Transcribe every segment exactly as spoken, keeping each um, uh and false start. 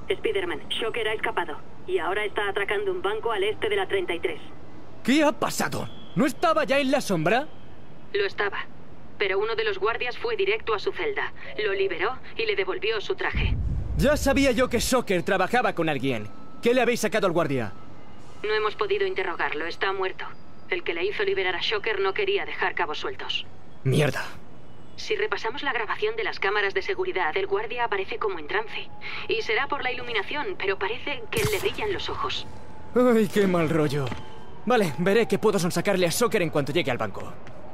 Spider-Man, Shocker ha escapado y ahora está atracando un banco al este de la treinta y tres. ¿Qué ha pasado? ¿No estaba ya en la sombra? Lo estaba, pero uno de los guardias fue directo a su celda, lo liberó y le devolvió su traje. Ya sabía yo que Shocker trabajaba con alguien. ¿Qué le habéis sacado al guardia? No hemos podido interrogarlo, está muerto. El que le hizo liberar a Shocker no quería dejar cabos sueltos. Mierda. Si repasamos la grabación de las cámaras de seguridad, el guardia aparece como en trance. Y será por la iluminación, pero parece que le brillan los ojos. Ay, qué mal rollo. Vale, veré qué puedo sonsacarle a Shocker en cuanto llegue al banco.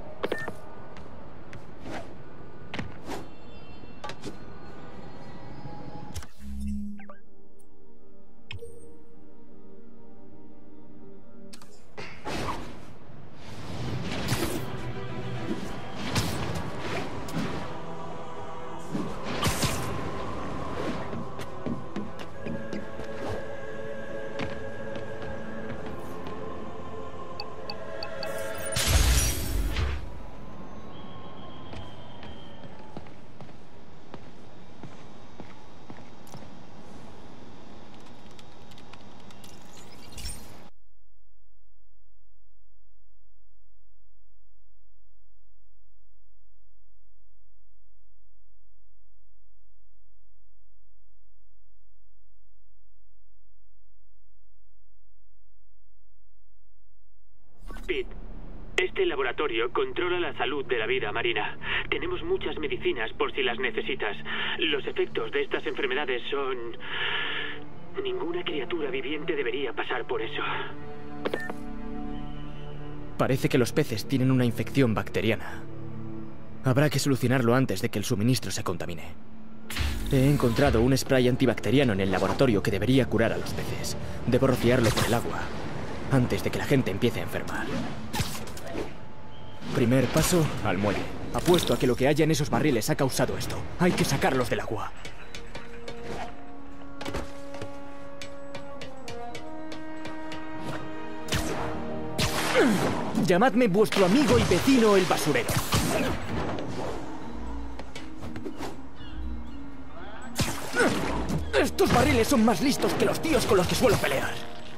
Pete, este laboratorio controla la salud de la vida marina. Tenemos muchas medicinas por si las necesitas. Los efectos de estas enfermedades son... Ninguna criatura viviente debería pasar por eso. Parece que los peces tienen una infección bacteriana. Habrá que solucionarlo antes de que el suministro se contamine. He encontrado un spray antibacteriano en el laboratorio que debería curar a los peces. Debo rociarlo por el agua antes de que la gente empiece a enfermar. Primer paso, al muelle. Apuesto a que lo que haya en esos barriles ha causado esto. Hay que sacarlos del agua. Llamadme vuestro amigo y vecino el basurero. Estos barriles son más listos que los tíos con los que suelo pelear.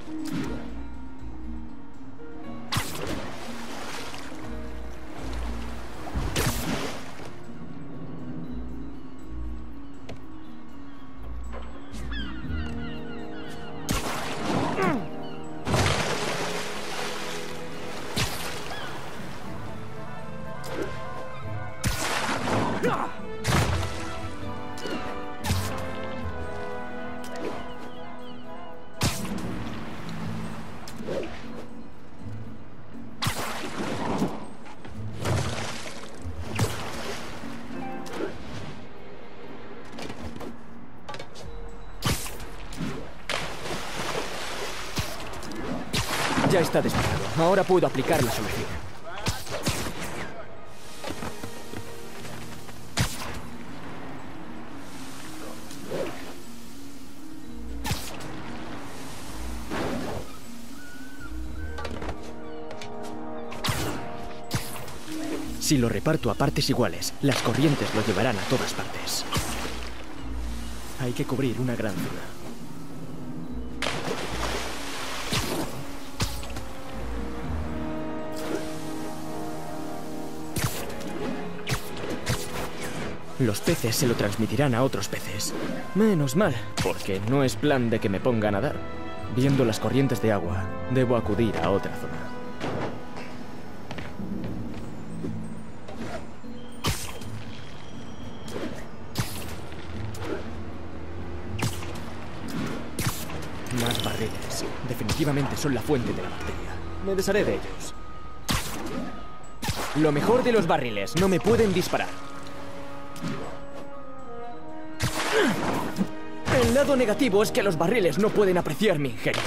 Ya está despejado. Ahora puedo aplicar la solución. Si lo reparto a partes iguales, las corrientes lo llevarán a todas partes. Hay que cubrir una gran zona. Los peces se lo transmitirán a otros peces. Menos mal, porque no es plan de que me ponga a nadar. Viendo las corrientes de agua, debo acudir a otra zona. Más barriles. Definitivamente son la fuente de la bacteria. Me desharé de ellos. Lo mejor de los barriles, no me pueden disparar. El lado negativo es que los barriles no pueden apreciar mi ingenio.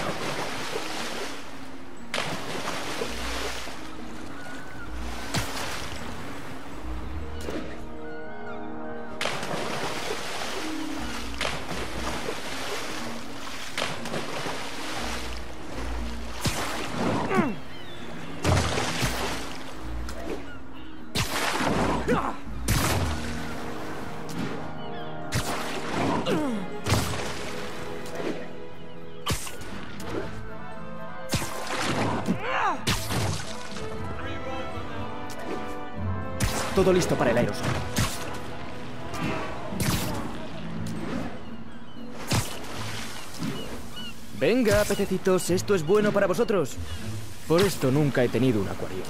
todo listo para el aerosol. Venga, pececitos, esto es bueno para vosotros. Por esto nunca he tenido un acuario.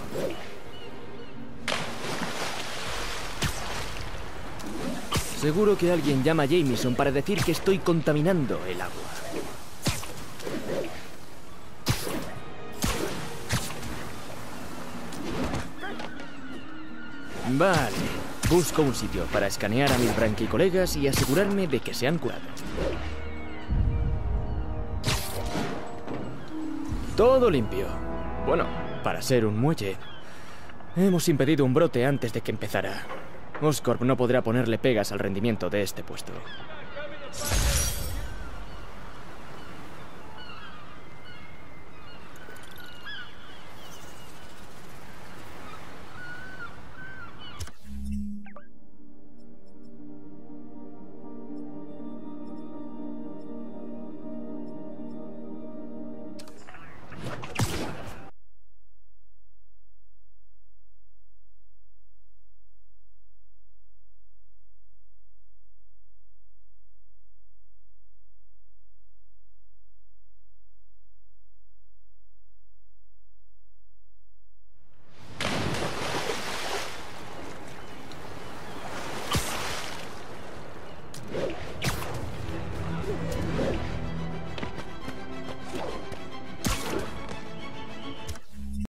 Seguro que alguien llama a Jameson para decir que estoy contaminando el agua. Vale, busco un sitio para escanear a mis branquicolegas y asegurarme de que se han curado. Todo limpio. Bueno, para ser un muelle. Hemos impedido un brote antes de que empezara. Oscorp no podrá ponerle pegas al rendimiento de este puesto.